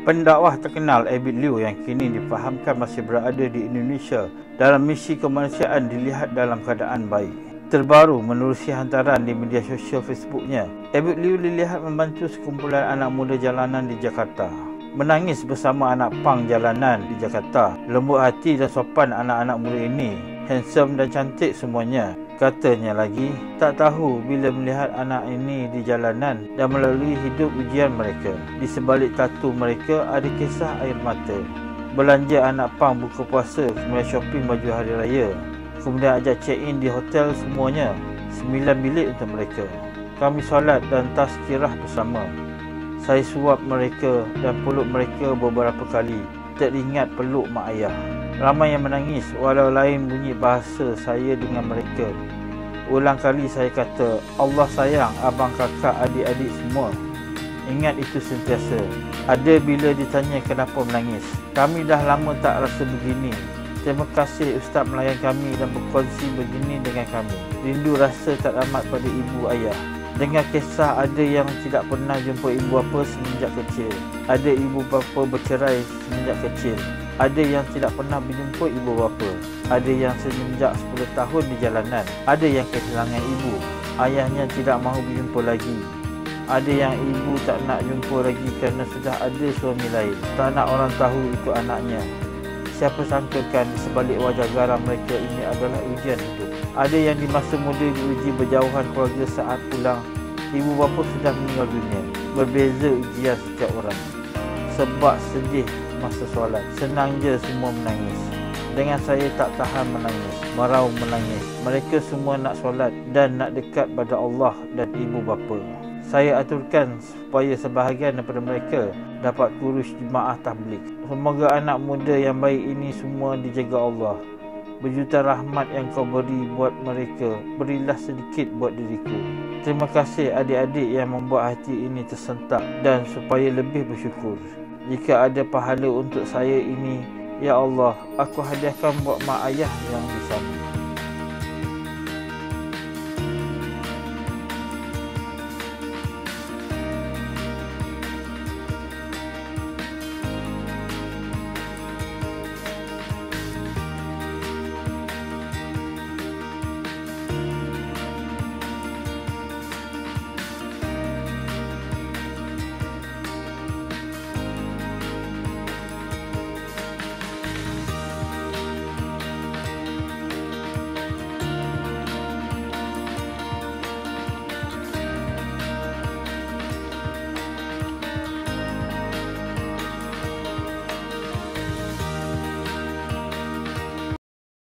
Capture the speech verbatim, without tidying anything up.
Pendakwah terkenal Abid Liu yang kini difahamkan masih berada di Indonesia dalam misi kemanusiaan dilihat dalam keadaan baik. Terbaru menerusi hantaran di media sosial Facebooknya, Abid Liu dilihat membantu sekumpulan anak muda jalanan di Jakarta. Menangis bersama anak pang jalanan di Jakarta. Lembut hati dan sopan anak-anak muda ini, handsome dan cantik semuanya. Katanya lagi, tak tahu bila melihat anak ini di jalanan dan melalui hidup ujian mereka. Di sebalik tatu mereka ada kisah air mata. Belanja anak pang buka puasa, kemudian shopping baju hari raya. Kemudian ajak check-in di hotel semuanya. Sembilan bilik untuk mereka. Kami solat dan tazkirah bersama. Saya suap mereka dan peluk mereka beberapa kali. Teringat peluk mak ayah. Ramai yang menangis walau lain bunyi bahasa saya dengan mereka. Ulang kali saya kata, Allah sayang abang, kakak, adik-adik semua. Ingat itu sentiasa. Ada bila ditanya kenapa menangis. Kami dah lama tak rasa begini. Terima kasih Ustaz melayan kami dan berkongsi begini dengan kami. Rindu rasa tak amat pada ibu ayah. Dengar kisah ada yang tidak pernah jumpa ibu bapa semenjak kecil. Ada ibu bapa bercerai semenjak kecil. Ada yang tidak pernah berjumpa ibu bapa. Ada yang semenjak sepuluh tahun di jalanan. Ada yang kehilangan ibu. Ayahnya tidak mahu berjumpa lagi. Ada yang ibu tak nak jumpa lagi kerana sudah ada suami lain. Tak nak orang tahu itu anaknya. Siapa sangkakan di sebalik wajah garam mereka ini adalah ujian hidup. Ada yang di masa muda diuji berjauhan keluarga saat pulang. Ibu bapa sudah meninggal dunia. Berbeza ujian setiap orang. Sebab sedih masa solat. Senang je semua menangis. Dengan saya tak tahan menangis. Merau menangis. Mereka semua nak solat dan nak dekat pada Allah dan ibu bapa. Saya aturkan supaya sebahagian daripada mereka dapat kurus jemaah tabligh. Semoga anak muda yang baik ini semua dijaga Allah. Berjuta rahmat yang kau beri buat mereka, berilah sedikit buat diriku. Terima kasih adik-adik yang membuat hati ini tersentak dan supaya lebih bersyukur. Jika ada pahala untuk saya ini, ya Allah, aku hadiahkan buat mak ayah yang di sana.